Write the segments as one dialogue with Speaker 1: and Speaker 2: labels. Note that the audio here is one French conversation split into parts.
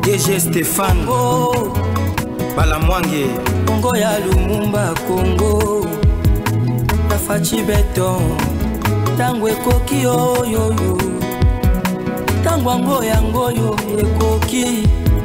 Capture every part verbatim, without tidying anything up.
Speaker 1: D G Stéphane oh. Balamwange Congo ya Lumumba Congo Tafachi Beton Tangwe koki yo yo yo Tangwango yango yo ekoki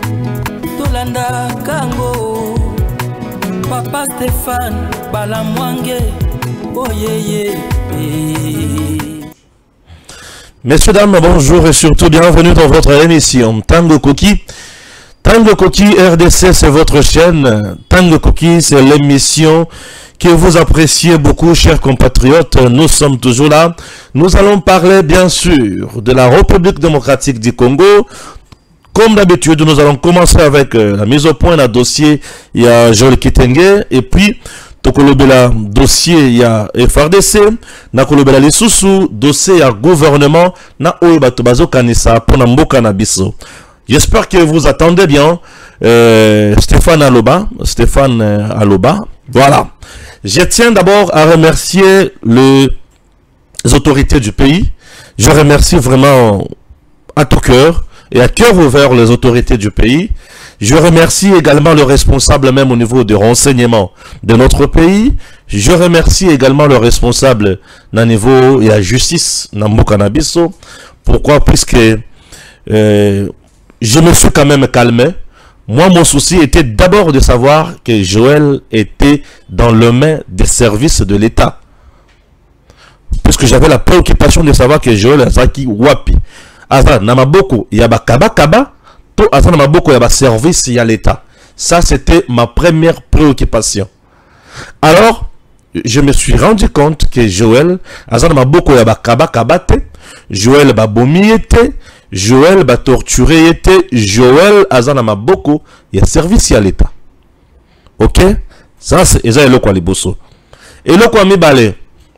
Speaker 1: Tolanda kango Papa Stéphane Balamwange oh yeah yeah.
Speaker 2: Messieurs, dames, bonjour et surtout bienvenue dans votre émission Tango Koki. Tango Koki R D C, c'est votre chaîne. Tango Koki, c'est l'émission que vous appréciez beaucoup, chers compatriotes. Nous sommes toujours là. Nous allons parler, bien sûr, de la République démocratique du Congo. Comme d'habitude, nous allons commencer avec euh, la mise au point d'un dossier. Il y a Joël Kitenge et puis Tokolobela dossier il y a F R D C, Nakolobela lisusu dossier il y a gouvernement na oyebato bazo kanisa pona mboka na biso. J'espère que vous attendez bien euh, Stéphane Aloba, Stéphane euh, Aloba. Voilà. Je tiens d'abord à remercier le, les autorités du pays. Je remercie vraiment à tout cœur et à cœur ouvert les autorités du pays. Je remercie également le responsable même au niveau des renseignements de notre pays. Je remercie également le responsable au niveau de la justice Namboka Nabiso. Pourquoi? Puisque euh, je me suis quand même calmé. Moi, mon souci était d'abord de savoir que Joël était dans le main des services de l'État. Puisque j'avais la préoccupation de savoir que Joël Azaki Wapi. Aza Namaboko Yaba Kaba Kaba. Tout à maboko ya ba service ya l'État. Ça, c'était ma première préoccupation. Alors, je me suis rendu compte que Joël, azana maboko ya ba kaba kabate, Joël ba bomiete, Joël ba torturé était, Joël azana maboko ya service ya l'État. Ok? Ça, c'est eza eloko liboso. Eloko mibale.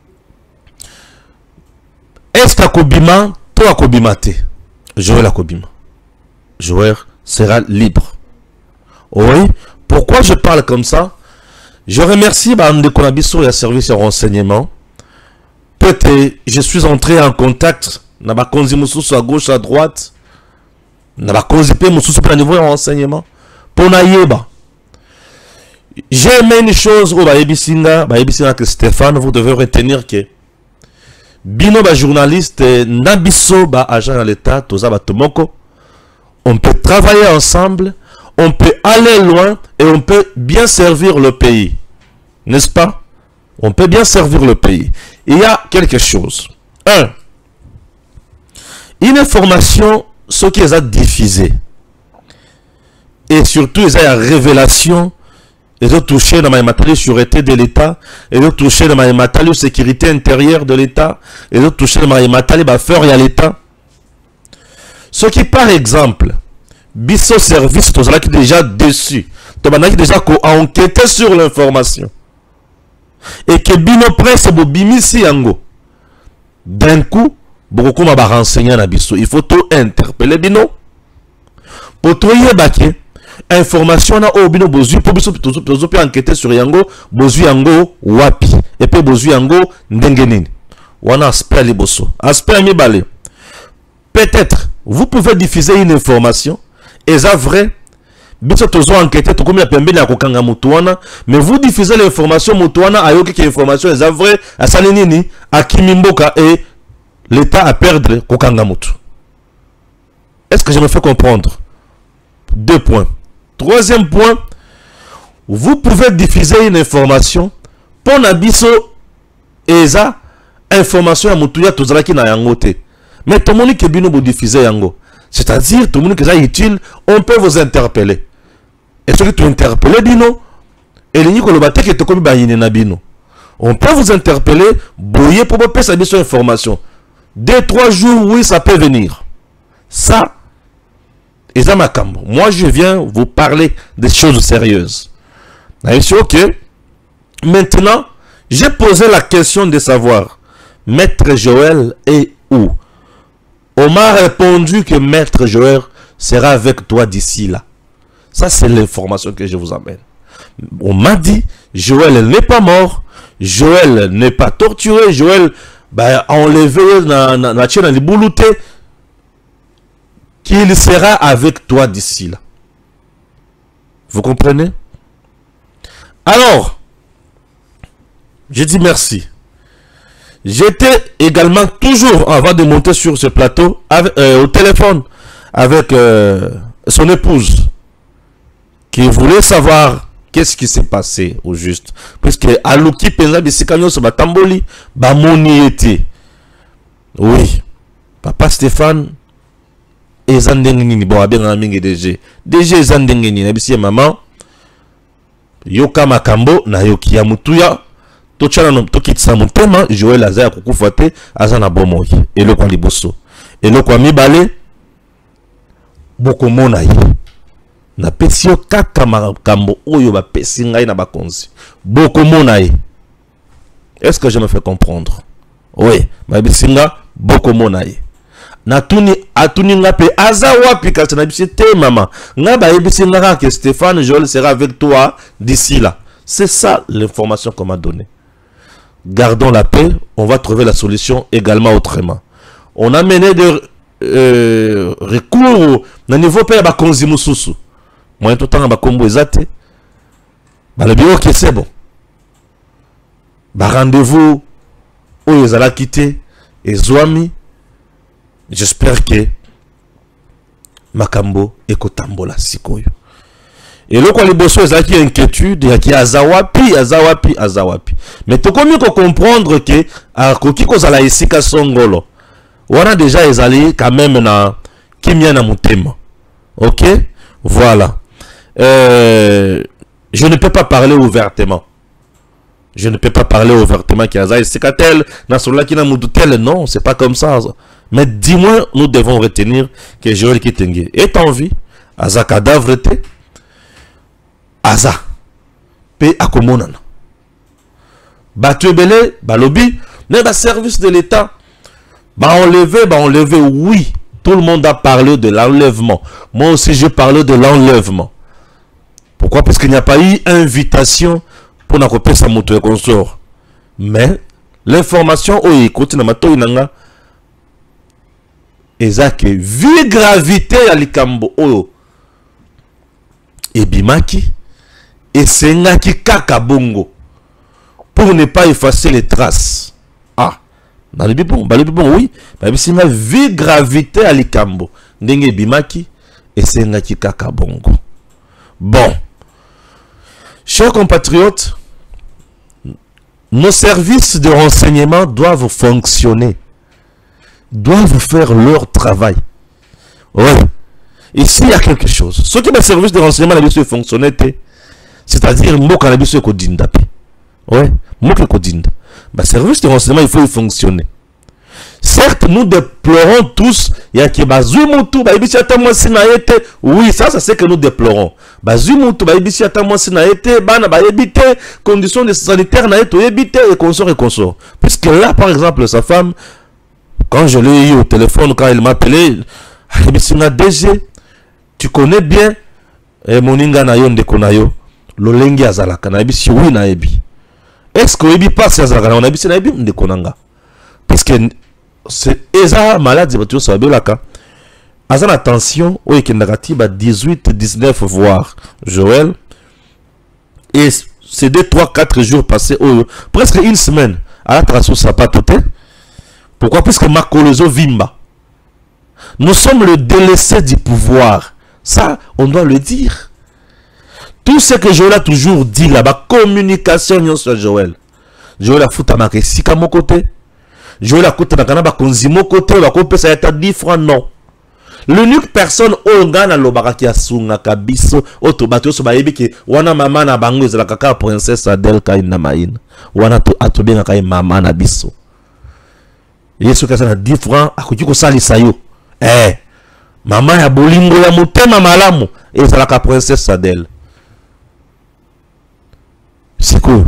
Speaker 2: Est-ce akobima, to akobimate? Joël akobima. Joël sera libre. Oui. Pourquoi je parle comme ça? Je remercie Bande Konabiso et le service de renseignement. Peut-être je suis entré en contact. Naba konzi mususu à gauche, à droite. Naba konzi pe mususu pour niveau de renseignement. Pour naïeba. J'ai aimé une chose au Bayebisinga. Bayebisinga que Stéphane, vous devez retenir que Bino ba journaliste, Nabiso ba agent de l'État, Toza ba Tomoko. On peut travailler ensemble, on peut aller loin et on peut bien servir le pays. N'est-ce pas? On peut bien servir le pays. Il y a quelque chose. Un. Une information, ce qui est diffusé. Et surtout, il y a une révélation. Ils ont touché dans ma matériel sûreté de l'État. Ils ont touché dans ma matériel sécurité intérieure de l'État. Ils ont touché dans ma matériel affaires à l'État. Ce qui, par exemple, Bisso Service, tu as déjà dessus, tu as déjà enquêté sur l'information. Et que Bino Presse, Bimisi Yango, d'un coup, beaucoup m'a renseigné à Bisso. Il faut tout interpeller Bino. Pour tout y baquer, information na au Bino Bozu, pour Bisso, tu as enquêté sur Yango, Bozu Yango, Wapi, et puis Bozu Yango, Ndengenini. Wana aspect liboso. Aspect mi balé. Peut-être, vous pouvez diffuser une information, et ça vrai, mais vous diffusez l'information, à yoki information, et ça vrai, à Salinini, à Kimimboka, et l'État à perdre Kokangamutu. Est-ce que je me fais comprendre? Deux points. Troisième point, vous pouvez diffuser une information, pour Nabiso, et ça, information à Mutuya, Tozalaki na yangote. Mais tout le monde qui est bien diffusé yango. C'est-à-dire, tout le monde qui est utile, on peut vous interpeller. Et ce que tu interpelles, bino, et les nico le bâté qui est comme bayine na bino. On peut vous interpeller, brouiller pour vous passer sur information. Deux, trois jours, oui, ça peut venir. Ça, et ça m'a cambo. Moi, je viens vous parler des choses sérieuses. C'est ok. Maintenant, j'ai posé la question de savoir, Maître Joël est où? On m'a répondu que Maître Joël sera avec toi d'ici là. Ça, c'est l'information que je vous amène. On m'a dit, Joël n'est pas mort, Joël n'est pas torturé, Joël bah, enlevé dans la chaîne de Boulouté, qu'il sera avec toi d'ici là. Vous comprenez? Alors, je dis merci. J'étais également toujours, avant de monter sur ce plateau, avec, euh, au téléphone avec euh, son épouse, qui voulait savoir qu'est-ce qui s'est passé au juste. Puisque Aluki Penza Bisikano sur Batamboli, Bamoni était. Oui, Papa Stéphane, et Zandengini, bon, bien en mingi D G. D G Zandengini, Nabisi maman, Yoka Makambo, na Yoki Yamutuya, Tochana no Tokitsa Mutema, Joël Azaya Kukufate, Azana Bomoy, et le Kwali Bosso. Et le Kwami Bale, Bokomona yi. Na pesio kaka Makambo, Oyo ba pesingai na bakonzi. Bokomona yi. Est-ce que je me fais comprendre? Oui, ma bisinga, Bokomona yi. Na tuni atuni ngape azawa pika na bisite maman ngaba ebisinga que Stéphane Joël sera avec toi d'ici là. C'est ça l'information qu'on m'a donnée. Gardons la paix, on va trouver la solution également autrement. On a mené de euh, recours au niveau pe ba konzi mususu. Moi tout temps ba kombo ezate. Ba le bio que c'est bon. Ba rendez-vous où ils allaient quitter et Zouami. J'espère que Makambo et Kotambola sikoyo. Et le quoi les bosso ils ont inquiétude, il y a Azawapi, Azawapi, Azawapi. Mais tu comme qu'on comprendre que à Koki kozala isika songolo. On a déjà ils allaient quand même na kimia na mutema. OK? Voilà. Euh, je ne peux pas parler ouvertement. Je ne peux pas parler ouvertement qu'il y a isika tel na sola qui na mudutel, non, c'est pas comme ça. Mais dis-moi, nous devons retenir que Joël Kitenge est en vie. Aza cadavre était. Aza. Pe akomonana. Battu belé, balobi. Mais le service de l'État. Bah enlevé, bah enlevé, oui. Tout le monde a parlé de l'enlèvement. Moi aussi, je parlais de l'enlèvement. Pourquoi? Parce qu'il n'y a pas eu invitation pour n'accompagner sa moto et consort. Mais l'information, oh, écoute, na mato inanga. Et ça que vu gravité à likambo oyo et bimaki et sengaki kaka bongo pour ne pas effacer les traces. Ah, dans le bon, dans le bon, oui, mais c'est une vu gravité à likambo ndenge bimaki et sengaki kaka bongo. Bon, chers compatriotes, nos services de renseignement doivent fonctionner. Doivent faire leur travail. Ouais. Ici, il y a quelque chose. Ce qui est le service de renseignement, c'est-à-dire, moi, quand je suis Kodinda. Ouais. Moi, que Kodinda. Le service de renseignement, il faut y fonctionner. Certes, nous déplorons tous. Il y a qui bazumutu, baibisi atamwa sinaete. Oui, ça, ça c'est que nous déplorons. Bazumutu, baibisi atamwa sinaete, bana baibite, conditions sanitaires naete, ebite et consort et consort. Puisque là, par exemple, sa femme, quand je l'ai eu au téléphone, quand il m'a appelé, D G, tu connais bien Moninga Nayon de Konayo, Lolengi Azalaka, Nabisi, oui, Naebi. Est-ce que Ebi passe Azalaka, on a dit Naebi de Konanga? Parce que c'est Eza malade, tu sais, Belaka. Azan attention, oui, qui est dix-huit, dix-neuf, voire Joël. Et c'est deux, trois, quatre jours passés, oh, presque une semaine, à la trace, ça pas tout. Pourquoi? Parce que Makolozo Vimba. Nous sommes le délaissé du pouvoir. Ça, on doit le dire. Tout ce que Joël a toujours dit là-bas, communication sur Joël. Joël a foutu à marquer Sika mon côté. Joël a foutu à marquer Konzi mon côté. Il a coupé ça à dix francs, non. L'unique personne au Ghana l'obaraki a sunga kabiso otobato so bayebi ki wana mama na bango ezala kaka princesse Adèle kaina maïna. Wana to atobenga kai mama na biso. Yesu kasa na dix francs akoki ko salisa yo. Eh, mama ya bolingo ya motema malamu ezala ka princesse Adèle. C'est quoi?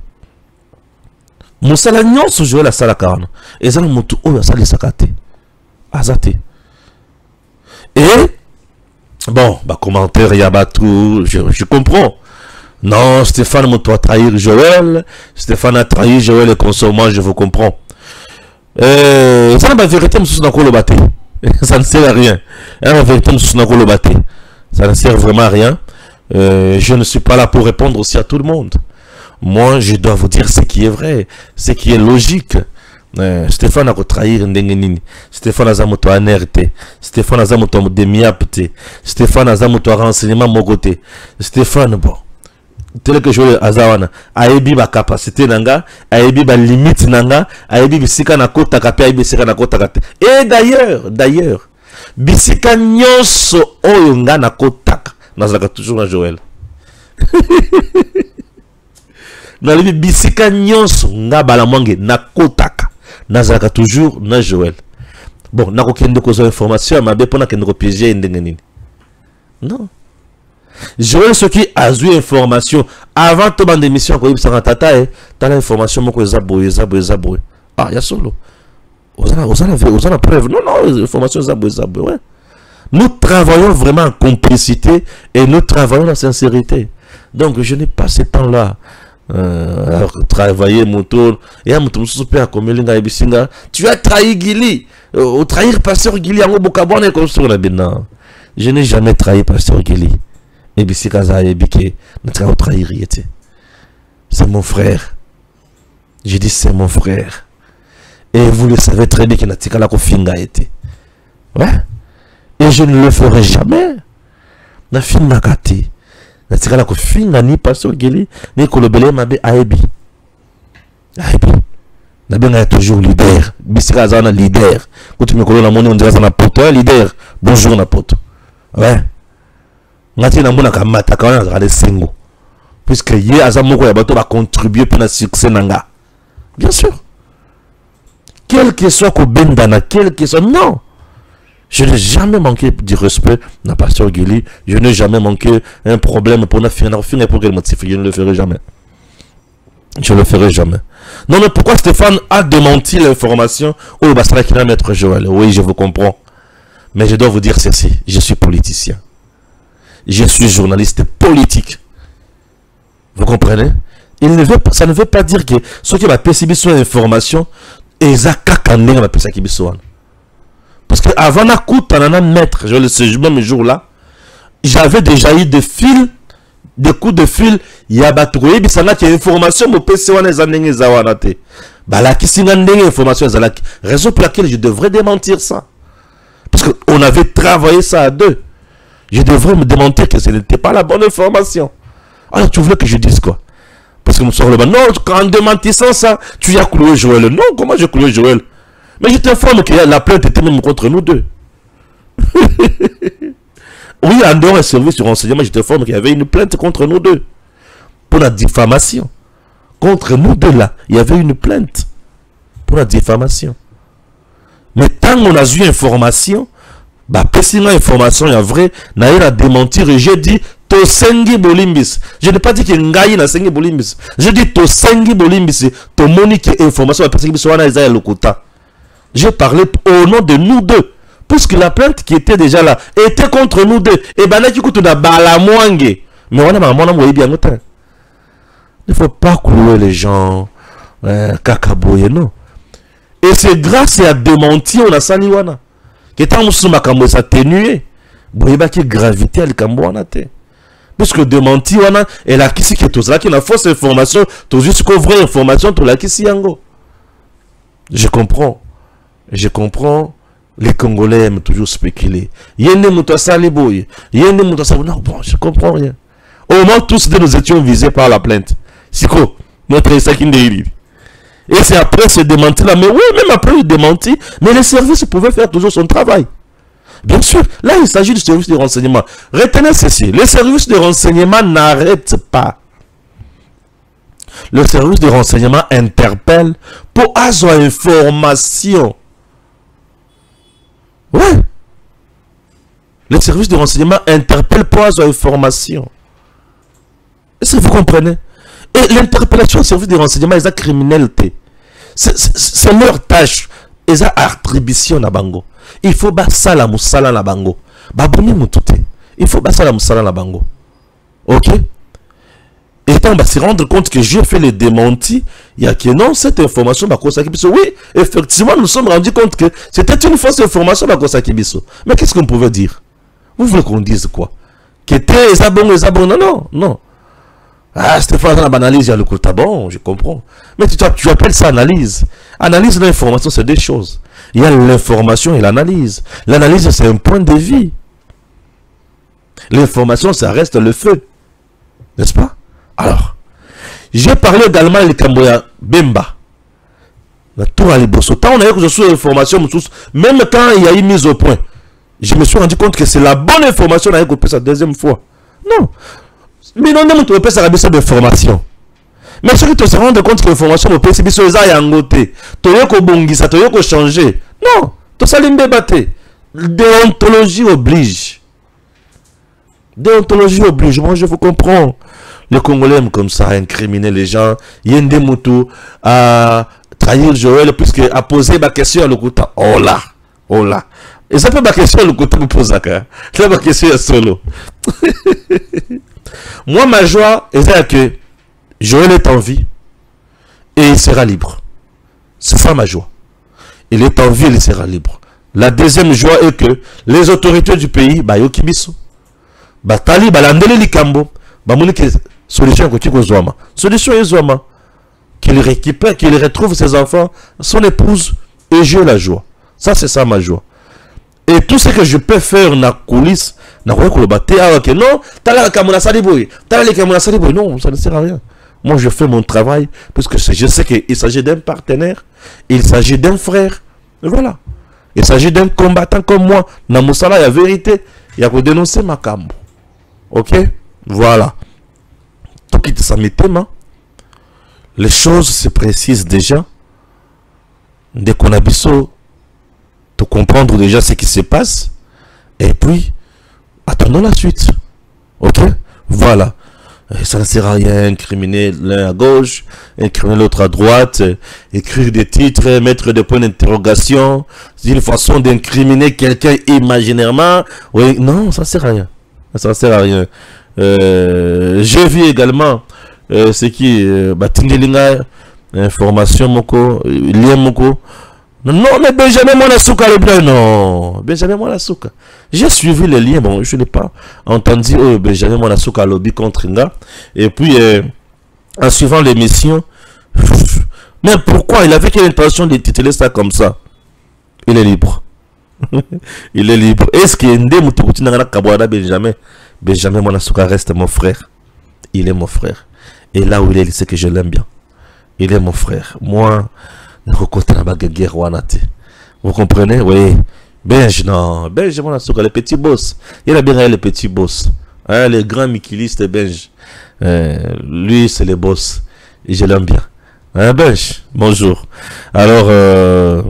Speaker 2: Mosala nyonso Joël la sala kana. Ezala mutu oyo salisa kate. Azate. Et, bon, bah, commentaire, Yabatou, je, je comprends. Non, Stéphane m'a trahi Joël. Stéphane a trahi Joël et consort, moi, je vous comprends. Euh, ça n'a pas vérité, monsieur Snako le batté. Ça ne sert à rien. La vérité, monsieur Snako le batté. Ça ne sert vraiment à rien. euh, je ne suis pas là pour répondre aussi à tout le monde. Moi, je dois vous dire ce qui est vrai, ce qui est logique. Euh, Stéphane a trahir Ndengenini. Stéphane a zamoto anerte. Stéphane a zamoto demiapte. Stéphane a zamoto renseignement mogote. Stéphane, bon. Tel que je azawana. Aebi ba capacité nanga. Aebi ba limite nanga. Aebi bisika na kota kape. Aebi bisika na kota kape. Et d'ailleurs, d'ailleurs, bisika nyonso oyo nga na kotaka. Nazaka toujours na Joël. Na libi bisika nyonso nga balamwange na kotaka. Nazaka toujours na Joël. Bon, nako kende kozo information ma be pona kende ko piéger ndengenini. Non. Joël ce qui a eu information avant to bande émission ko yibisa tata eh, ta la information moko ezabo ezabo ezabo. Ah, ya solo. Ozana ozana ozana preuve. Non non, information ezabo ezabo, ouais. Nous travaillons vraiment en complicité et nous travaillons en sincérité. Donc je n'ai pas ce temps-là. Euh, travailler mon tour et à mon tour super comme linga ebisinga tu as trahi Gili au trahir pasteur Gili en bokabone comme sur la bena. Je n'ai jamais trahi pasteur Gili ebisika za ebike n'a trahir yete. C'est mon frère, je dis c'est mon frère et vous le savez très bien qu'il n'a tika la kofinga été, ouais, et je ne le ferai jamais na finna kati. C'est là que finga ni pasteur Gili ni kolobele mabe aebi aebi na benga toujours leader bisika zana leader quand tu me kolona moni on dirait ça na poto leader bonjour na poto, ouais, ngati na mbona kamata kana za sengo puisque ye azamoko ya bato ba contribuer pour na succès nanga, bien sûr, quel que soit ko bendana, quel que soit, non. Je n'ai jamais manqué du respect à pasteur Gili. Je n'ai jamais manqué un problème pour ne finir pour quel motif. Je ne le ferai jamais. Je ne le ferai jamais. Non, mais pourquoi Stéphane a démenti l'information? Oh, bah, c'est là qu'il va mettre Joël. Oui, je vous comprends. Mais je dois vous dire ceci. Je suis politicien. Je suis journaliste politique. Vous comprenez? Il ne veut pas, ça ne veut pas dire que ceux qui va percevoir son information, et ça kakandé va percevoir son. Parce que avant la coûte, on a mettre, je le sais, même jour là, j'avais déjà eu des fils, des coups de fil, il y a batroué, il y a une information, mon P C, on est en zawanate. Bah là, qui s'y a une information, raison pour laquelle je devrais démentir ça. Parce qu'on avait travaillé ça à deux. Je devrais me démentir que ce n'était pas la bonne information. Alors tu voulais que je dise quoi? Parce que nous sommes là, non, en démentissant ça, tu as cloué Joël. Non, comment j'ai cloué Joël? Mais je t'informe que la plainte était même contre nous deux. Oui, en dehors du service de renseignement, je t'informe qu'il y avait une plainte contre nous deux. Pour la diffamation. Contre nous deux là, il y avait une plainte. Pour la diffamation. Mais tant qu'on a eu information, bah, pessima information, il y a vrai, n'a eu à démentir et j'ai dit, to sengi bolimbis. Je n'ai pas dit que ngaï na sengi bolimbis. Je dis to sengi bolimbis, to monique information, parce que soit na Isaïe Lokota. J'ai parlé au nom de nous deux. Puisque la plainte qui était déjà là était contre nous deux. Et ben là, qui coûte da balamwangue. Mais on a maman, on a bien notre. Il ne faut pas clouer les gens. Euh, Kakaboye, non. Et c'est grâce à démentir, on a saliwana. Que tant que makambo s'atténuer. Boyeba qui gravité à l'kamboana te. Puisque démentir, on a. Et là, qui c'est qui est tout ça, qui a une fausse information. Tout juste qu'on vraie information, tout là, qui c'est yango. Je comprends. Je comprends, les Congolais aiment toujours spéculer. Yende Mouta Saliboy, Yende Mouta Saliboy. Non, bon, je comprends rien. Au moins, tous deux nous étions visés par la plainte. C'est quoi? Notre Sakindéiri. Et c'est après ce démenti là. Mais oui, même après le démenti, mais les services pouvaient faire toujours son travail. Bien sûr, là, il s'agit du service de renseignement. Retenez ceci, les services de renseignement n'arrêtent pas. Le service de renseignement interpelle pour avoir information. Ouais. Le service de renseignement interpelle pour avoir information. Est-ce que vous comprenez? Et l'interpellation du service de renseignement, c'est la criminalité. C'est leur tâche. Et ça attribution na bango. Il faut ba sala musala na bango. Ba boni mutute. Il faut ba sala musala na bango. OK? Et on va se rendre compte que j'ai fait les démentis, il y a que non, cette information va causer Kibiso. Oui, effectivement, nous nous sommes rendus compte que c'était une fausse information va causer Kibiso. Mais qu'est-ce qu'on pouvait dire? Vous voulez qu'on dise quoi? qui était Zabon, Zabon. Non, non, non. Ah, Stéphane, dans l'analyse, il y a le coup bon, je comprends. Mais tu, tu appelles ça analyse. Analyse et l'information, c'est deux choses. Il y a l'information et l'analyse. L'analyse, c'est un point de vue. L'information, ça reste le feu. N'est-ce pas? Alors, j'ai parlé également de Kamboya Bemba. La tour à Liboso. Tant on a eu que je suis information, même quand il y a eu mise au point, je me suis rendu compte que c'est la bonne information qu'on a coupé sa deuxième fois. Non. Mais non, non, tu peux ça de formation. Mais ce que tu te rends compte que l'information, tu peux c'est ça y a un côté. Tu peux bongi ça, tu peux changer. Non. Tout ça l'imbe batté. Déontologie oblige. Déontologie oblige. Moi, je vous comprends. Les Congolais aiment comme ça, incriminer les gens. Il y a des motos à trahir Joël, puisque à poser ma question à l'Okuta. Oh là, oh là. Et ça peut ma question à l'Okuta me poser. C'est ma question à solo. Moi, ma joie est que Joël est en vie et il sera libre. C'est ça ma joie. Il est en vie et il sera libre. La deuxième joie est que les autorités du pays, bah, yokibiso, bah, tali, bah, landele likambo, bah, mouni solution que tu as solution est qu'il récupère, qu'il retrouve ses enfants, son épouse, et j'ai la joie. Ça, c'est ça ma joie. Et tout ce que je peux faire dans la coulisse, non, non, ça ne sert à rien. Moi, je fais mon travail, parce que je sais qu'il s'agit d'un partenaire, il s'agit d'un frère. Et voilà. Il s'agit d'un combattant comme moi. Dans Moussala, il y a vérité, il y a que dénoncer ma cambo. Ok? Voilà. Tout qui te s'amétema. Les choses se précisent déjà. Dès qu'on a besoin de comprendre déjà ce qui se passe. Et puis, attendons la suite. Ok? Voilà. Et ça ne sert à rien incriminer l'un à gauche, incriminer l'autre à droite, écrire des titres, mettre des points d'interrogation. C'est une façon d'incriminer quelqu'un imaginairement. Oui, non, ça ne sert à rien. Ça ne sert à rien. Euh, J'ai vu également euh, ce qui euh, Tindelinga, information moko, lien moko. Non, mais Benjamin Mwanasuka le blanc, non. Benjamin Mwanasuka. J'ai suivi les liens, bon, je n'ai pas entendu oh, Benjamin Mwanasuka lobby contre Nga. Et puis, euh, en suivant l'émission, mais pourquoi il avait quelle intention de tituler ça comme ça? Il est libre. Il est libre. Est-ce qu'il y a une démoutoukouti n'a kabouada Benjamin? Benjamin Mwanasuka reste mon frère. Il est mon frère. Et là où il est, il sait que je l'aime bien. Il est mon frère. Moi, vous comprenez? Oui. Benj, non. Benj, le petit boss. Il a bien les petits boss. Hein, les grands mikilistes, Benj. Euh, lui, c'est le boss. Et je l'aime bien. Hein, Benj, bonjour. Alors, euh,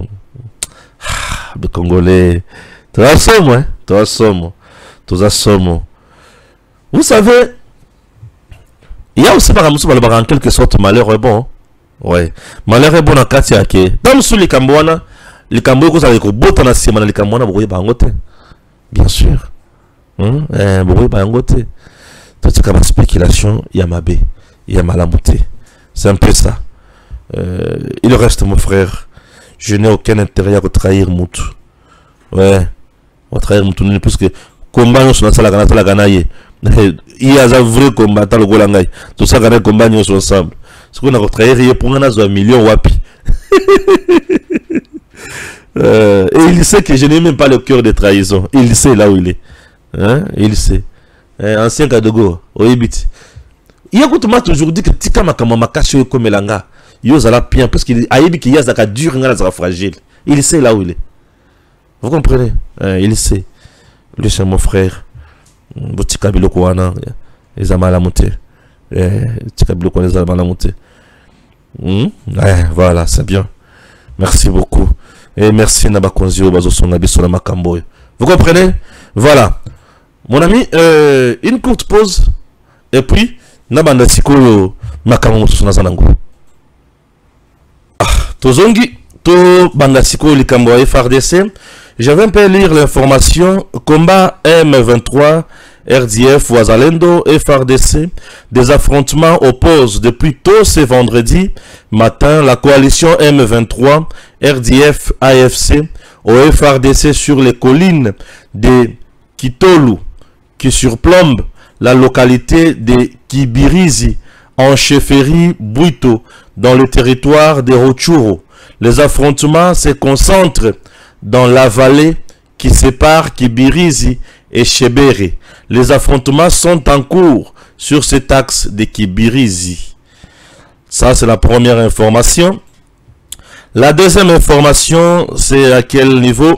Speaker 2: le Congolais, tu as somme, hein? Tu as somme. Tu as somme. Vous savez, il y a aussi, par exemple, en quelque sorte, malheur bon. Ouais, malheur bon à Katia qui dans sous les Cambouana, les Cambouana vous avez que botan à Simana les Cambouana vous voyez bangote, bien sûr, hein, eh, vous voyez bangote, tout ce comme spéculation, il y a ma baie, il y a malamouté, c'est un peu ça. Euh, il reste mon frère, je n'ai aucun intérêt à trahir Moutou, ouais, à trahir Moutou, parce que combat nous sur la salle à la ganaille, il y a un vrai combattant le Golangay, tout ça gagne combat nous ensemble. Ce qu'on a retrahir pour un million wapi. euh, et il sait que je n'ai même pas le cœur de trahison. Il sait là où il est. Hein? Il sait. Hein? Ancien Kadogo, au Ibiti. Il y a toujours dit que Tika Makama Makashi comme Elanga. Yozala bien parce qu'il a dit qu'il y a zaka dur, il y fragile. Il sait là où il est. Vous comprenez? Hein? Il sait. Lui c'est mon frère. Botika Biloko Wana. Ils ont mal à monter. Mmh. Ouais, voilà, c'est bien. Merci beaucoup. Et merci Nabakonzio Bazosonabi sur la Makambo. Vous comprenez? Voilà. Mon ami, euh, une courte pause. Et puis, Nabanda Siko Makambo Sonazanango. Ah, Tozongi, To Bandasiko Likambo F R D C. Je vais un peu lire l'information. Combat M vingt-trois. R D F, Ouazalendo, F R D C, des affrontements opposent depuis tôt ce vendredi matin la coalition M vingt-trois, R D F, A F C, au F R D C sur les collines de Kitolu qui surplombent la localité de Kibirizi, en chefferie Bouito, dans le territoire de Rutshuru. Les affrontements se concentrent dans la vallée qui sépare Kibirizi et Chebere. Les affrontements sont en cours sur cet axe de Kibirizi. Ça, c'est la première information. La deuxième information, c'est à quel niveau?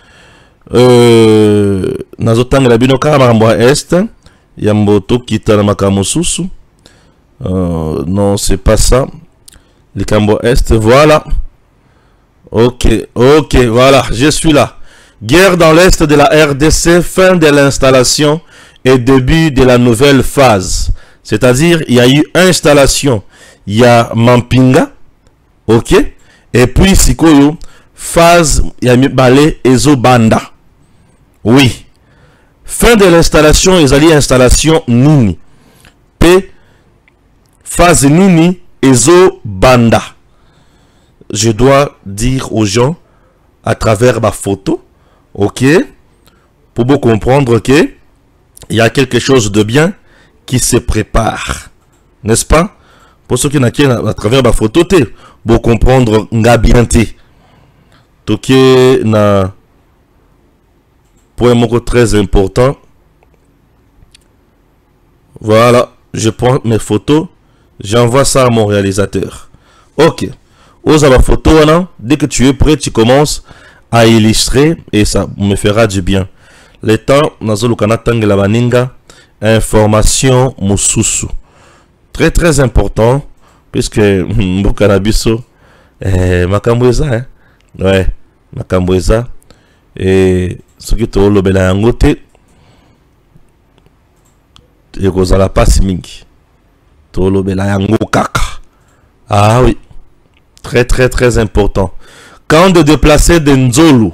Speaker 2: Euh, Nazotang la binoka makambo est. Yamboto kita na makambo susu. Euh, non, c'est pas ça. Les Cambo Est, voilà. Ok, ok, voilà, je suis là. Guerre dans l'Est de la R D C, fin de l'installation et début de la nouvelle phase. C'est-à-dire, il y a eu installation, il y a Mampinga, ok, et puis Sikoyo, phase, il y a Balé et Zobanda. Oui. Fin de l'installation, ils allaient installation Nini. P, phase Nini, Ezo Banda. Je dois dire aux gens à travers ma photo, ok, pour vous comprendre que il y a quelque chose de bien qui se prépare, n'est-ce pas? Pour ceux qui n'ont qu'à à travers ma photo, pour comprendre nga bien té. Donc na point moko très important. Voilà, je prends mes photos. J'envoie ça à mon réalisateur. Ok. Ose la photo, dès que tu es prêt, tu commences à illustrer et ça me fera du bien. Le temps, la baninga, information mususu. Très très important, puisque Mbukanabiso, eh, Makambweza, hein? Ouais, Makambweza. Et ce qui te le bela yangote, et que ça la passe mingi. Ah oui, très très très important. Camp de déplacés de Nzolu,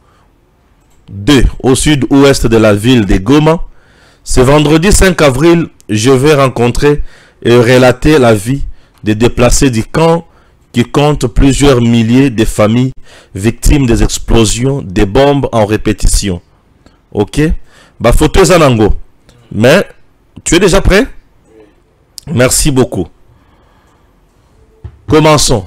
Speaker 2: deux au sud-ouest de la ville de Goma. Ce vendredi cinq avril, je vais rencontrer et relater la vie des déplacés du camp qui compte plusieurs milliers de familles victimes des explosions des bombes en répétition. Ok? Bah photo Zanango. Mais tu es déjà prêt? Merci beaucoup. Commençons.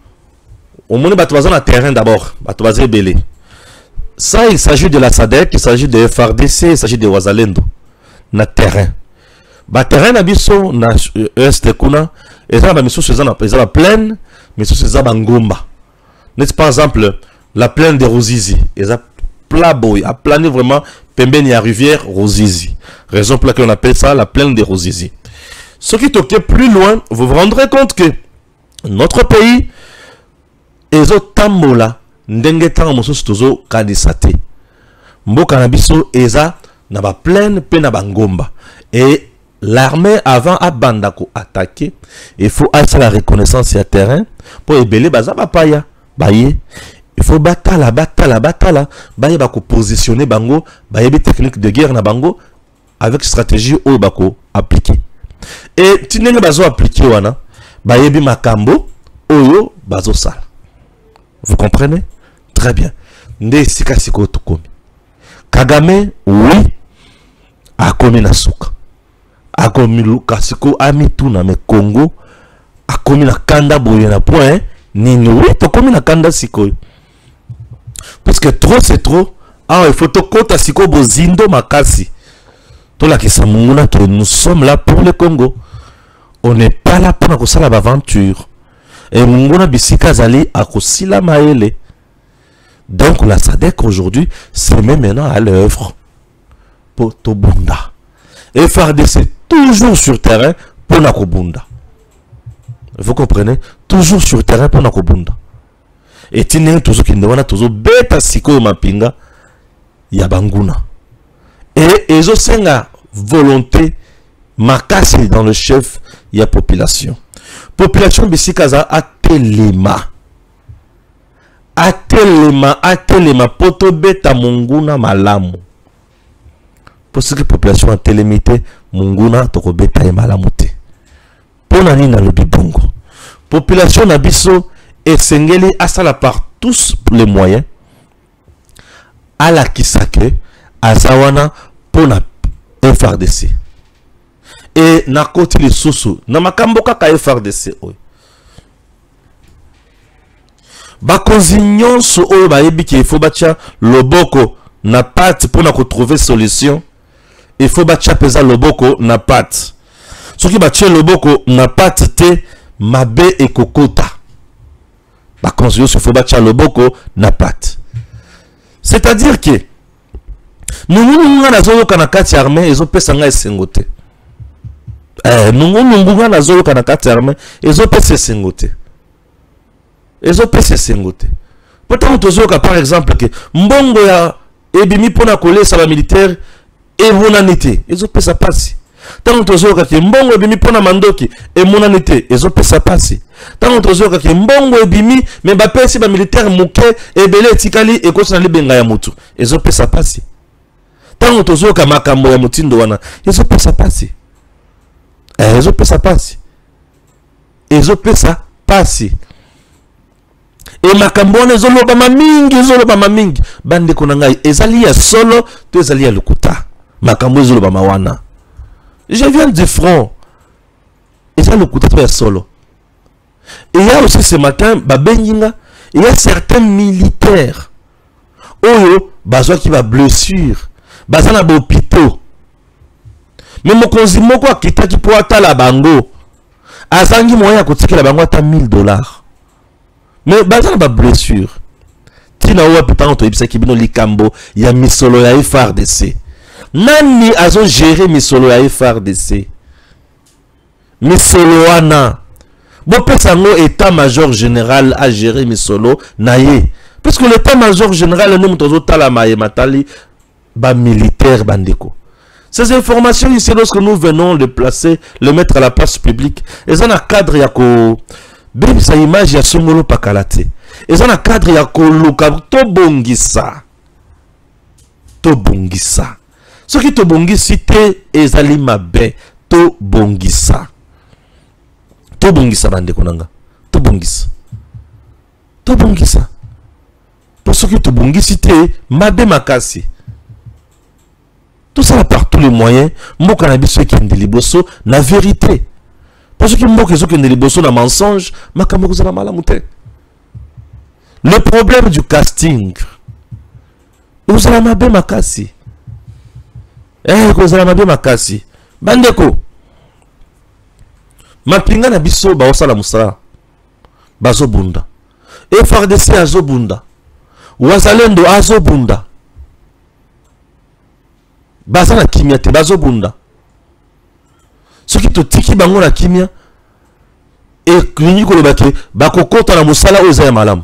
Speaker 2: Au monde de la terrain d'abord. Belé. Ça, il s'agit de la S A D C, il s'agit de F R D C, il s'agit de Wazalendo. Na terrain. Ba terrain na biso na est kuna. Et ça, la mission c'est la plaine, mais c'est ça Bangomba. N'est-ce pas, par exemple, la plaine de Rosizi. Et ça, plat boy, a plané vraiment pembeni à rivière Rosizi. Raison pour laquelle on appelle ça la plaine de Rosizi. Ce qui est plus loin, vous vous rendrez compte que notre pays ezo tambola ndenge tanga mosusu tozo kadisate. Mboka na biso eza na ba plaine pe na bangomba. Et l'armée avant à bandako attaquer, il faut assurer la reconnaissance sur terrain pour ébélé baza papaya baye. Il faut batala batala batala baye bako positionner bango baye bi technique de guerre na bango avec stratégie au bako appliquer. Et tu n'es pas appliqué wana bayebi makambo oyo bazo sala. Vous comprenez? Très bien. Nde sika siko tokomi. Kagame oui akomi na suka. Akomi luka siko ami tuna me Congo akomi na kanda boye na point nini oui tokomi na kanda siko. Parce que trop c'est trop. Ah il faut tokota siko bozindo makasi. Tola kisa munguna que nous sommes là pour le Congo. On n'est pas là pour la aventure. Et munguna bisika zali akosila maele. Donc la S A D C aujourd'hui c'est même maintenant à l'œuvre pour Tobunda. Et F A R D C toujours sur terrain pour Nakobunda. Vous comprenez? Toujours sur terrain pour Nakobunda. Et tine toujours qui ne toujours beta siko mapinga yabanguna. Et ils ont une volonté makasi dans le chef il y a population. Population bisikaza atelema. Atelema, atelema poto beta munguna malamu. Parce que population atelemité munguna toko beta e malamu te. Pona ni na lobi bongo. Population na biso esengeli asala par tous les moyens à la kisake azawana pour la F R D C. et na koti le soso na makambo kaka F R D C oyo bakonzi nyonso oyo bayebi ki il faut batia loboko na pate pour na ko trouver solution. Il faut batia pesa loboko na pate soki batia loboko na pate te mabe e kokota bakonzi nyonso il faut batia loboko na pate. C'est-à-dire que nous nga nazoyoka na kati armée ezopesa nga esengo te. Eh nungu nungu nga nazoyoka na kati armée ezopesa esengo te. Ezopesa esengo te. Pourtant tozoyoka par exemple que mbongo ya ebimi pona kolesa ba militaire e monanité ezopesa pasi. Tant tozoyoka que mbongo ebimi pona mandoki e monanité ezopesa pasi. Tant tozoyoka que mbongo ebimi me ba pesi ba militaire muke ebele tikali e kosana libenga ya mutu ezopesa pasi. Tant tozoyoka makambo ya mutindo wana ezopesa pasi. Eh ezopesa pasi. Ezopesa pasi. E makambo wana ezoloba mamingi ezoloba mamingi bande konangai ezali ya solo to ezali ya lukuta makambo ezoloba mawana. Je viens du front. Ezali lukuta to ya solo. Et il y a aussi ce matin babenginga il y a certains militaires oyo bazwa ki ba blessure bazana ba hôpitaux. Mais mokonzi moko akitaki po atala bango azangi moya kotikela bango ata mille dollars. Mais bazana ba blessure tina owa putain to ibisa kibino likambo ya misolo ya F R D C. Nani azo gérer misolo ya F R D C? Misolo wana bo pesango état-major général a géré misolo naye parce que l'état-major général nous tozo tala maye matali ba militaire bandeko. Ces informations ici lorsque nous venons de placer le mettre à la place publique et ça na cadre ya ko bébé sa image ya songolo pakalate et ça na cadre ya ko luka to bongisa to bongisa ce qui to bongisi te ezali mabe to bongisa to bongisa bande konanga to bongisa to bongisa pour ce qui to bongisi te mabe makasi. Tout ça par tous les moyens mboka na biso ekende liboso na vérité. Parce que mboka ezo kende liboso na mensonge makambo kozala malamu te. Le problème du casting kozala mabe makasi. Eh kozala mabe makasi bandeko mapinga na biso ba osala musala bazo bunda F R D C azo bunda wazalendo azo bunda bazana kimia te bazo bunda soki to tiki bango na kimia e klinyi ko lobake bakokota na musala oza ya malamu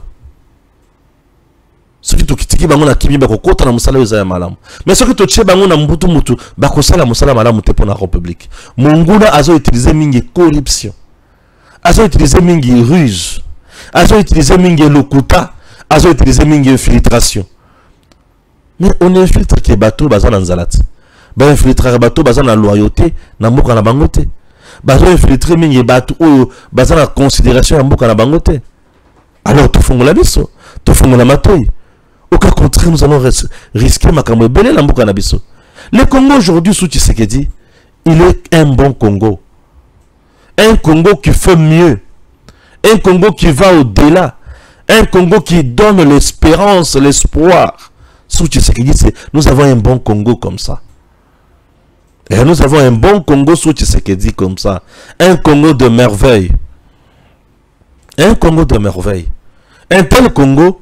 Speaker 2: soki to kitiki bango na kimia bakokota na musala oza ya malamu mais soki to tche bango na mbutu mutu bakosala musala malamu te pona république. Munguna azo utiliser mingi corruption azo utiliser mingi ruse azo utiliser mingi lokuta azo utiliser mingi infiltration. Mais on infiltre ke bateau bazana nzalati ba infiltrer bateau bazana loyauté na mboka na bangote bazo infiltrer mingi bateau oyo bazana considération na mboka na bangote. Alors tout fongola biso tout fongola matoi au cas contraire nous allons risquer makambo belé na mboka na biso. Le Congo aujourd'hui sous Tshisekedi il est un bon Congo, un Congo qui fait mieux, un Congo qui va au-delà, un Congo qui donne l'espérance, l'espoir. Sous Tshisekedi, nous avons un bon Congo comme ça. Et nous avons un bon Congo sous Tshisekedi comme ça. Un Congo de merveille. Un Congo de merveille. Un tel Congo,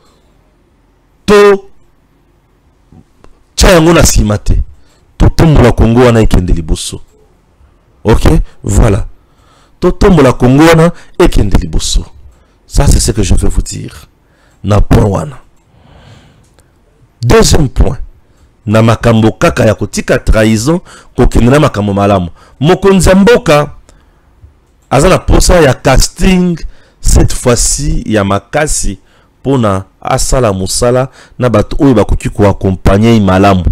Speaker 2: to tchayango na simate. Totombo la Congo wana ekende liboso. Ok, voilà. Totombo la Congo wana ekende liboso. Ça c'est ce que je veux vous dire. Na point wana. Deuxième point. Na makambo kaka ya kotika trahison kokende na makambo malamu. Mokonzi mboka azana posa ya casting cette fois-ci ya makasi pona asala musala na bato oyo bakoki ko accompagner malamu.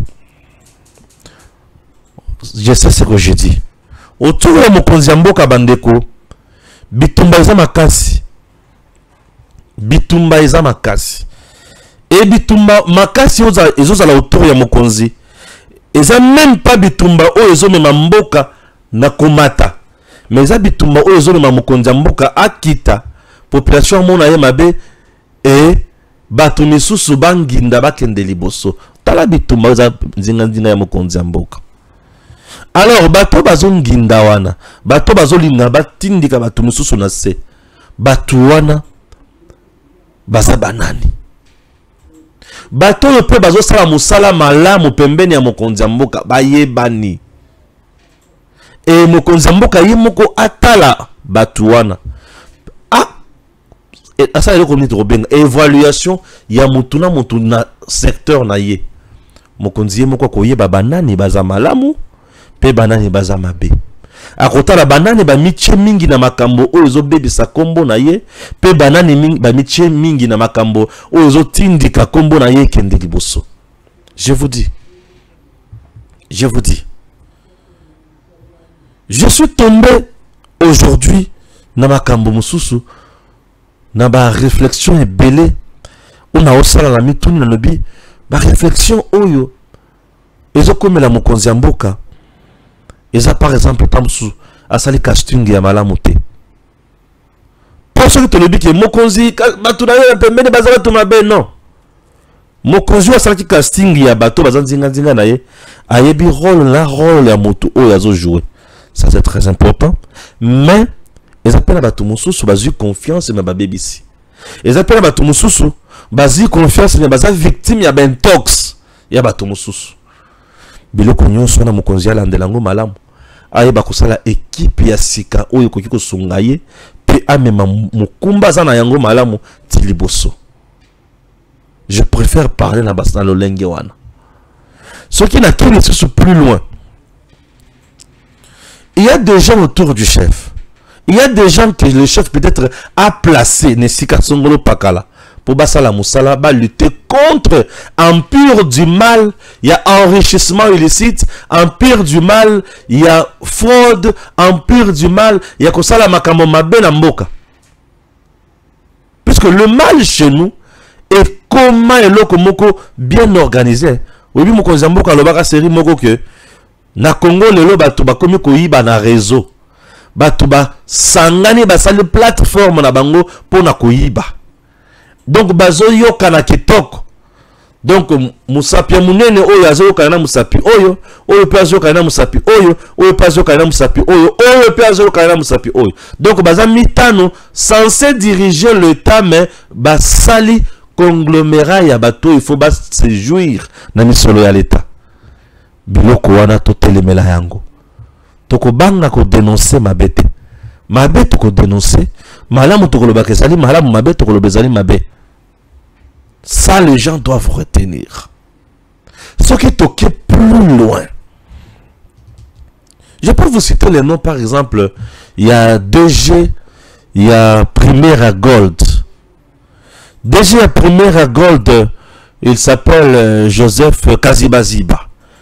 Speaker 2: Je sais ce que je dis. Autour de mokonzi mboka bandeko bitumba eza makasi. Bitumba eza makasi. Et bitumba makasi ezozala autour ya mokonzi. Eza même pas bitumba oyo ezomema mboka na komata mais za bitumba oyo ezolema mokonzi ya mboka akita population mona ye mabe e bato misusu banginda bakende liboso tala bitumba za nzinga nzinga ya mokonzi ya mboka. Alors bato bazonginda wana bato bazolinga batindika bato misusu na se bato wana baza banani bato oyo mpe bazosala mosala malamu pembeni ya mokonzi ya mboka bayebani e mokonzi ya mboka ye moko atala bato wana asala eloko nini tokobenga évaluation ya mutu na mutu na secteur na ye mokonzi ye moko akoyeba banani baza malamu pe banani baza mabe akotala banani bamitie mingi na makambo oyo ezobebisa kombo na ye pe banani mingi bamitie mingi na makambo oyo ezotindika kombo na ye kende liboso. Je vous dis je vous dis je suis tombé aujourd'hui na makambo mususu na ba réflexion ebele ona osala na mituni na lobi ba réflexion oyo ezokomela mokonzi ya mboka eza par exemple tamsu asali casting ya malamu te pour ce que to lobi ke mokonzi bato na yo pembeni baza bato mabe non mokonzi asalaki casting ya bato baza nzinga nzinga na ye ayebi rôle na rôle ya moto oyo azo jouer ça c'est très important mais ils appellent bato mususu bazu confiance mais babebisi ils appellent bato mususu bazu confiance mais baza victime ya bentox ya bato mususu biloko nyonso na mokonzi alandelango malamu ayeba kosala équipe ya sika oyo koki kosunga ye pe amema mukumba za na yango malamu ti liboso. Je préfère parler na basana lolenge wana ce qui n'a qu'une lisusu plus loin. Il y a des gens autour du chef. Il y a des gens que le chef peut-être a placé Nesika Songolo Pakala pour basala musala ba lutter contre empire du mal, il y a enrichissement illicite, empire du mal, il y a fraude, empire du mal, il y a kosala makambo mabe na mboka. Puisque le mal chez nous est comment eloko moko bien organisé. Oui, moko zamboka lobaka série moko que na Congo lelo bato bakomi koyiba na réseau. Bato ba sangani basali plateforme na bango pona koyiba. Donc bazo yoka na kitoko. Donc musapi munene oyo azo yoka na musapi oyo, oyo pe azo yoka na musapi oyo, oyo pe azo yoka na musapi oyo, oyo pe azo yoka na musapi oyo. Donc baza mitano censé diriger l'État mais basali conglomérat ya bato il faut bas se jouir na misolo ya l'État. Biloko wana to telemela yango. Toko banga ko dénoncer mabete. Mabe toko dénoncer, malamu toko lobaka ezali malamu mabe toko lobezali mabe. Ça les gens doivent retenir. Ce qui toque plus loin. Je peux vous citer les noms par exemple, il y a D G, il y a Primera Gold. D G à Primera Gold, il s'appelle euh, Joseph Kazibaziba.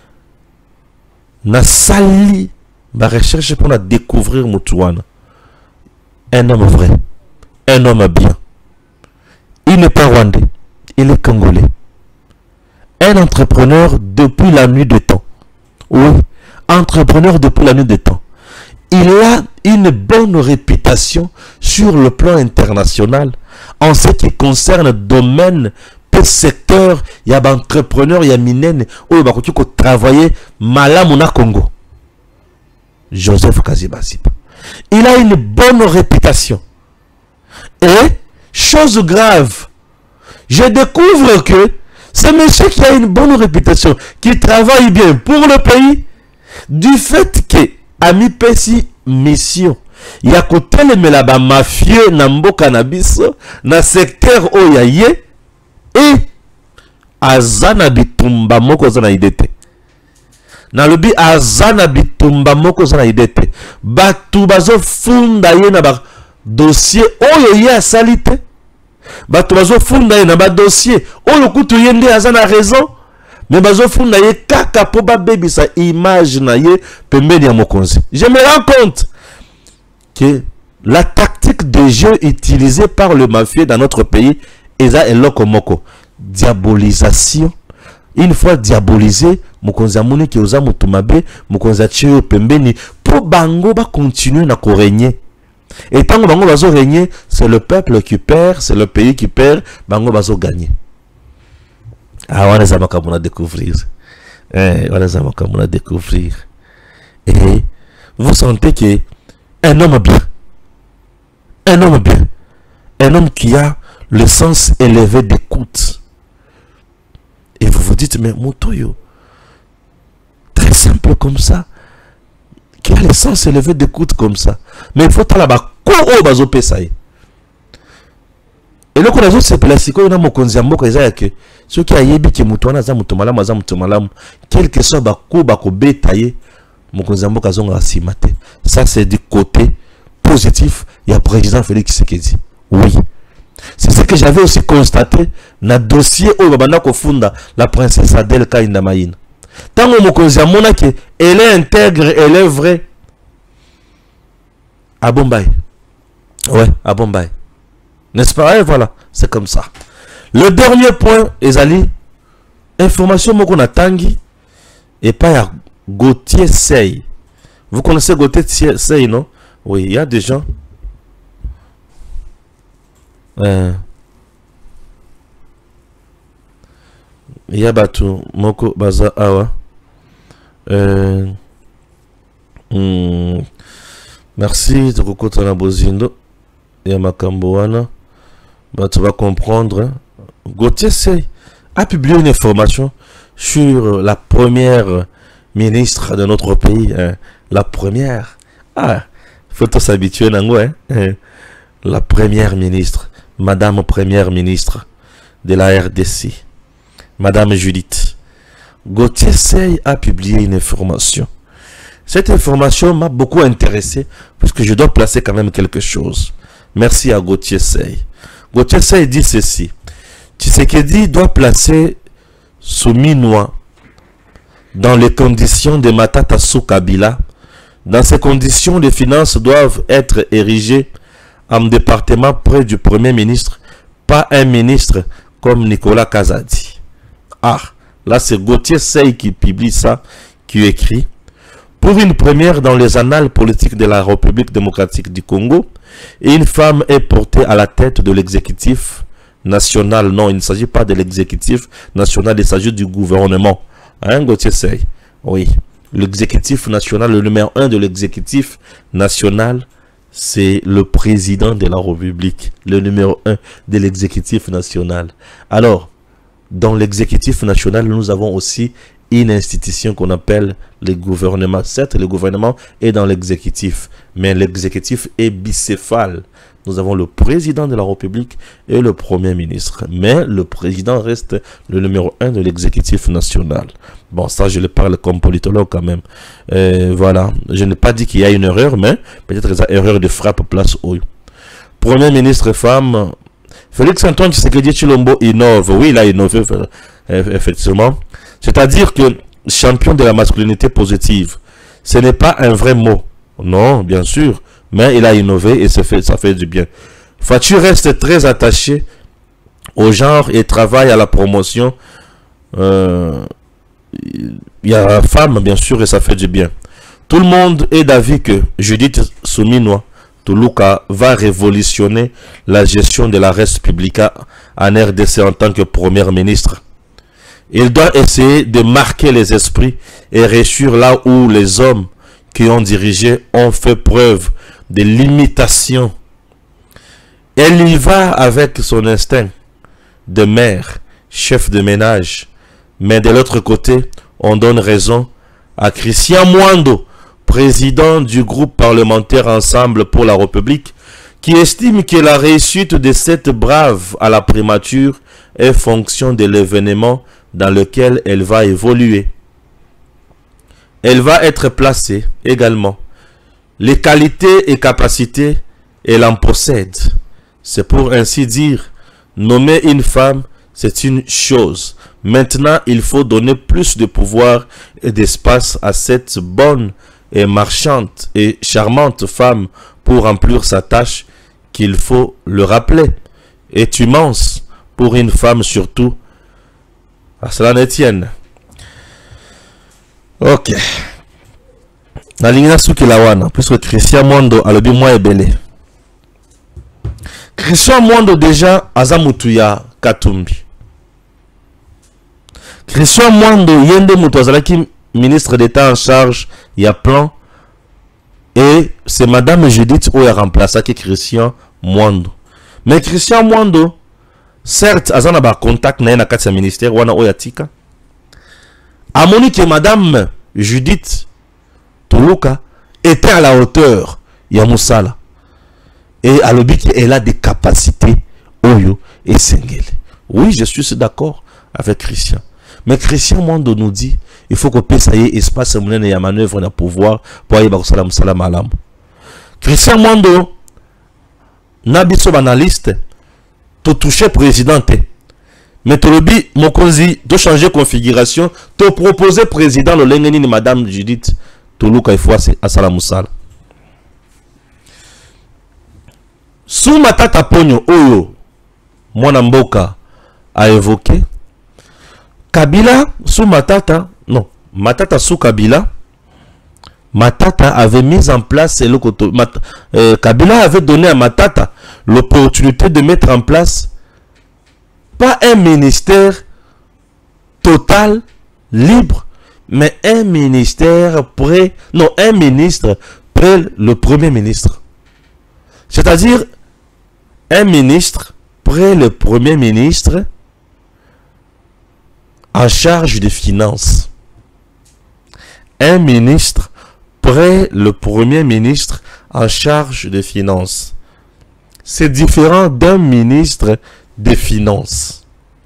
Speaker 2: Na sali ma recherche pour la découvrir Moutouana. Un homme vrai, un homme bien. Il n'est pas rwandais, il est congolais. Un entrepreneur depuis la nuit des temps. Oui, entrepreneur depuis la nuit des temps. Il a une bonne réputation sur le plan international en ce qui concerne le domaine, le secteur, il y a entrepreneur, il y a minene, où il va travailler malamuna Congo. Joseph Kazibaziba. Il a une bonne réputation. Et, chose grave, je découvre que ce monsieur qui a une bonne réputation, qui travaille bien pour le pays, du fait que Ami Pessi mission, il y a côté le melaba mafieux nambo cannabis, na secteur oyaye, et azana bitumba moko zana idete. Na lobi azana bitumba moko zana idete. Batu bazo funda ye na ba dossier oyo ye asalite. Batu bazo funda ye na ba dossier oyo kutu yende azana raison. Mais bazo funda ye kaka po ba baby sa image na ye pembeni ya mokonzi. Je me rends compte que la tactique de jeu utilisée par le mafieux dans notre pays est eloko moko. Diabolisation, une fois diabolisé, mokonzi amoni ki oza mutu mabe, mokonzi atio pembeni pour bango ba continuer na ko régner. Et tant que bango bazo régner, c'est le peuple qui perd, c'est le pays qui perd, bango bazo gagner. Ah, on les a makamou à découvrir. Eh, on les a makamou à découvrir. Et vous sentez que un homme bien, un homme bien, un homme qui a le sens élevé d'écoute. Et vous vous dites, mais Motoyo, très simple comme ça, qui a le sens élevé d'écoute comme ça. Mais il faut là-bas, quoi au bazo pesaï. Et le coup d'ajout, c'est parce que nous avons que ceux qui a yebi qui mutuana za mutumalam za mutumalam, quel que soit bako bako bétaillé, mokonzambo kazonga asimate. Ça c'est du côté positif. Il y a président Félix Tshisekedi. Oui. C'est ce que j'avais aussi constaté dans le dossier où babana kofunda la princesse Adèle Kainda Maïna. Tant que mokonzi amona que elle est intègre, elle est vraie. À Bombay. Ouais, à Bombay. N'est-ce pas? Et voilà, c'est comme ça. Le dernier point, Ezali, information moko na tangi et pas à Gauthier Sey. Vous connaissez Gauthier Sey, non? Oui, il y a des gens. Euh, il y a Batou Moko Baza Awa. Euh, hmm, merci de Kokotana Bozindo. Il y a Makamboana. Bah, tu vas comprendre. Hein. Gauthier Sey a publié une information sur la première ministre de notre pays. Hein. La première. Ah, il faut s'habituer, hein. La première ministre. Madame Première Ministre de la R D C, Madame Judith. Gauthier Sey a publié une information. Cette information m'a beaucoup intéressé parce que je dois placer quand même quelque chose. Merci à Gauthier Sey. Gauthier Sey dit ceci. Tshisekedi doit placer Souminois dans les conditions de Matata Sou Kabila. Dans ces conditions, les finances doivent être érigées en département près du Premier ministre, pas un ministre comme Nicolas Kazadi. Ah, là c'est Gauthier Sey qui publie ça, qui écrit. Pour une première dans les annales politiques de la République démocratique du Congo, une femme est portée à la tête de l'exécutif national. Non, il ne s'agit pas de l'exécutif national, il s'agit du gouvernement. Hein, Gauthier Sey? Oui. L'exécutif national, le numéro un de l'exécutif national, c'est le président de la République, le numéro un de l'exécutif national. Alors, dans l'exécutif national, nous avons aussi une institution qu'on appelle le gouvernement. Certes, le gouvernement est dans l'exécutif, mais l'exécutif est bicéphale. Nous avons le président de la République et le premier ministre. Mais le président reste le numéro un de l'exécutif national. Bon, ça, je le parle comme politologue quand même. Euh, voilà. Je n'ai pas dit qu'il y a une erreur, mais peut-être que une erreur de frappe place où. Premier ministre femme, Félix Antoine Tshisekedi Tshilombo innove. Oui, il a innové, effectivement. C'est-à-dire que champion de la masculinité positive, ce n'est pas un vrai mot. Non, bien sûr. Mais il a innové et ça fait, ça fait du bien. Fatou reste très attaché au genre et travaille à la promotion. Euh, il y a la femme, bien sûr, et ça fait du bien. Tout le monde est d'avis que Judith Souminois Toulouka va révolutionner la gestion de la res publica en R D C en tant que première ministre. Il doit essayer de marquer les esprits et réussir là où les hommes qui ont dirigé ont fait preuve de limitation. Elle y va avec son instinct de mère, chef de ménage. Mais de l'autre côté, on donne raison à Christian Mwando, président du groupe parlementaire Ensemble pour la République, qui estime que la réussite de cette brave à la primature est fonction de l'événement dans lequel elle va évoluer. Elle va être placée également. Les qualités et capacités, elle en possède. C'est pour ainsi dire, nommer une femme, c'est une chose. Maintenant, il faut donner plus de pouvoir et d'espace à cette bonne et marchante et charmante femme pour remplir sa tâche qu'il faut le rappeler, est immense pour une femme surtout cela ne tienne. Ok. La ligne souki la wana puisque Christian Mwando a le bien moins belé. Christian Mwando déjà azamutuya Katumbi. Christian Mwando yende mutu azalaki ministre d'État en charge ya plan et c'est madame Judith qui a remplacé Christian Mwando. Mais Christian Mwando certes azana ba contact na na kati ya ministère wana oyatika. Amoni que madame Judith Tuluka était à la hauteur ya Moussala. Et à l'objet qu'elle a des capacités Oyo et Sengele. Oui, je suis d'accord avec Christian. Mais Christian Mwando nous dit il faut qu'on puisse y espace et ya manœuvre na pouvoir pour aller bakosala Moussala malamu. Christian Mwando nabiso banaliste to toucher présidente. Mais tu le dis, mon conzi, de changer configuration, te proposer président le lengeni ni madame Judith Tuluka il faut à Salamoussala. Sous Matata Pogno Oyo, mon amboka a évoqué Kabila sous Matata, non, Matata sous Kabila, Matata avait mis en place le Mat, euh, Kabila avait donné à Matata l'opportunité de mettre en place pas un ministère total, libre, mais un ministère près, non, un ministre près le premier ministre. C'est-à-dire, un ministre près le premier ministre en charge des finances. Un ministre près le premier ministre en charge des finances. C'est différent d'un ministre des finances.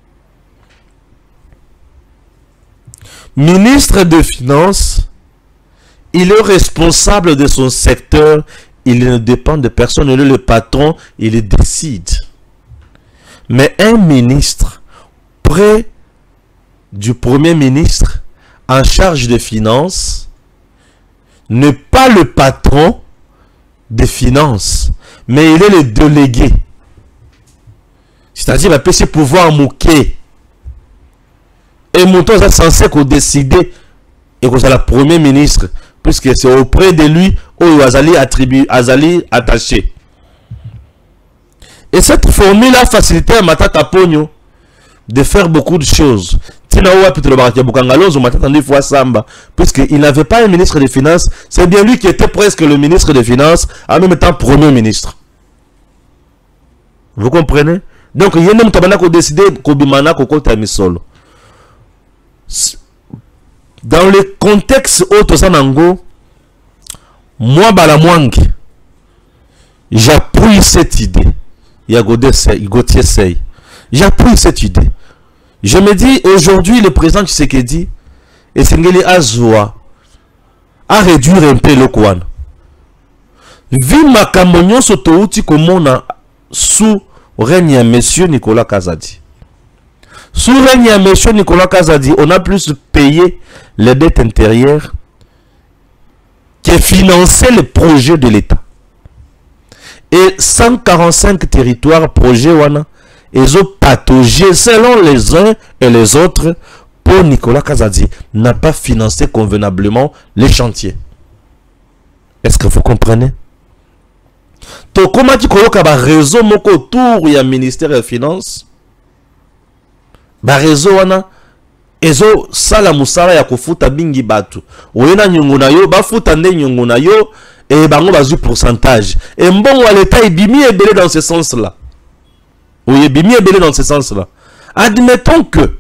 Speaker 2: Ministre des finances, il est responsable de son secteur, il ne dépend de personne, il est le patron, il décide. Mais un ministre près du premier ministre en charge des finances n'est pas le patron des finances, mais il est le délégué. C'est-à-dire, il peut se pouvoir mouquer. Et Mouton est censé décider et que c'est le premier ministre, puisque c'est auprès de lui où Azali attribué, Azali attaché. Et cette formule a facilité à Matata Pogno de faire beaucoup de choses. Puisqu'il n'avait pas un ministre des Finances, c'est bien lui qui était presque le ministre des Finances, en même temps premier ministre. Vous comprenez? Donc, il y a un homme qui a décidé de solo. Dans le contexte Otosanango, moi, Balamwangi, j'appuie cette idée. J'appuie cette idée. Je me dis, aujourd'hui, le président Tshisekedi et Sengeli Azoua a réduire un peu le Kouane. Vu ma camonyon sotouti comme sous règne à monsieur Nicolas Kazadi. Sous règne à monsieur Nicolas Kazadi, on a plus payé les dettes intérieures qui finançaient les projets de l'État. Et cent quarante-cinq territoires projets wana ils ont pataugé selon les uns et les autres pour Nicolas Kazadi n'a pas financé convenablement les chantiers. Est-ce que vous comprenez? To comment tu colloques un réseau moko autour du ministère des Finances? Ba réseau wana ezo sala musala ya kufuta bingi batu. Oyena nyungu na yo ba futa nde nyungu na yo et bango bazu pourcentage. Et mbongo wa l'état ibimi ebele dans ce sens-là. Oui, ibimi ebele dans ce sens-là. Admettons que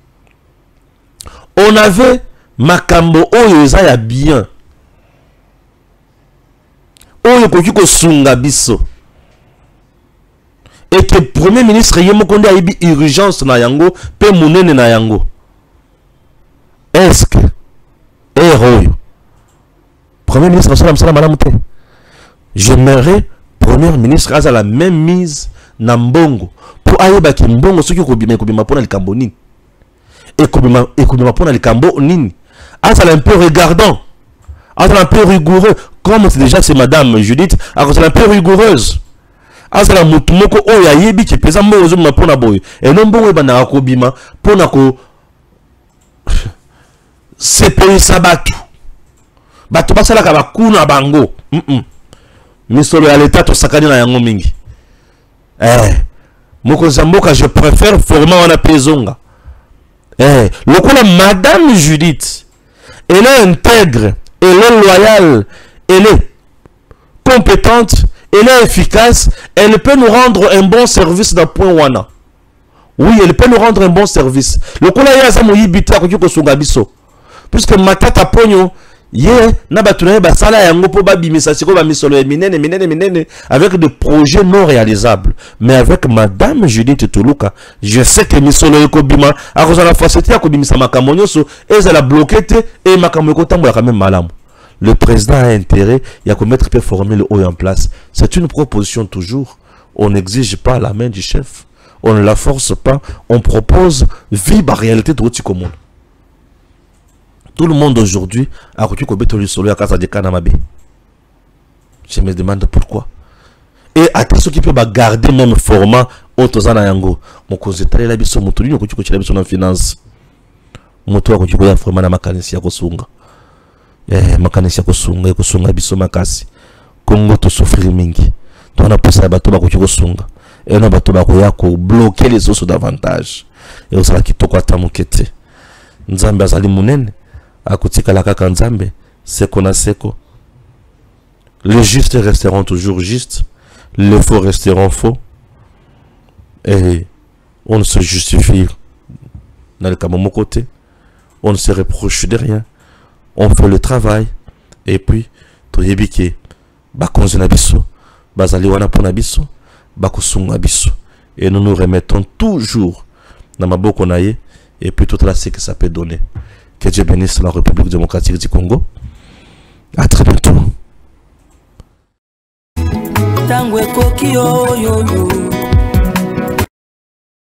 Speaker 2: on avait makambo oyo eza ya bien. Oyo koki ko sunga biso. Et que le premier ministre Yemokonde a eu urgence na yango pe munene na yango. Est-ce que héros premier ministre Salam Salam Madame Te, j'aimerais premier ministre à la même mise na mbongo pour ayeba ki mbongo soki ko bima ko bima pona likambo nini et ko bima et ko bima pona likambo nini azala un peu regardant, azala un peu rigoureux comme c'est déjà c'est madame Judith, azala un peu rigoureuse. Azala mutumoko oya yebi ki pesa mbongo zo mapona boyo et non mbongo ba na ko bima pona ko sepelisa bato bato basalaka bakuna bango mm -mm. misolo ya leta tosakani na yango mingi eh mokonzi mboka je préfère format wana pezonga eh lokola madame Judith elle est intègre, elle est loyale, elle est compétente, elle est efficace, elle peut nous rendre un bon service dans point wana. Oui, elle peut nous rendre un bon service. Le kola ya za moyibita ko ko sunga biso. Puisque matata ponyo ye na batuna ba sala yango po ba bimisa siko ba misolo minene minene minene avec des projets non réalisables. Mais avec madame Judith Tuluka, je sais que misolo ko bima a cause la facilité ko bimisa makamonyo so et ça la bloqué et makamonyo ko tambola quand même malamu. Le président a intérêt il y a que mettre peut former le haut en place. C'est une proposition toujours. On n'exige pas la main du chef. On ne la force pas. On propose vivre la réalité de l'autre commun. Tout le monde aujourd'hui a reçu qu'on mette le soleil à casa de Kanamabe. Je me demande pourquoi. Et à ceux qui peuvent garder même format Otozana Yango. Mon conseil est là, biso mutuli, on continue à la finance. Moto a continué à former la makanisi à Kosunga. Eh, makanisi à Kosunga, Kosunga biso makasi. Congo to souffrir mingi. Toi on a poussé à bateau à Kosunga. Et on a bateau à bloquer les os davantage. Et on s'est quitté quoi tamukete. Nzambe azali munene. Akutika la kaka nzambe, seko na seko. Les justes resteront toujours justes, les faux resteront faux. Et on ne se justifie dans le cas de mon côté. On ne se reproche de rien. On fait le travail. Et puis, to yebike, bakonzi na biso, bazali wana pona biso, bakusunga biso. Et nous nous remettons toujours dans ma boko naye. Et puis toute la sécurité que ça peut donner. Que Dieu bénisse la République démocratique du Congo. À très bientôt.
Speaker 1: Tango koki yo yo yo.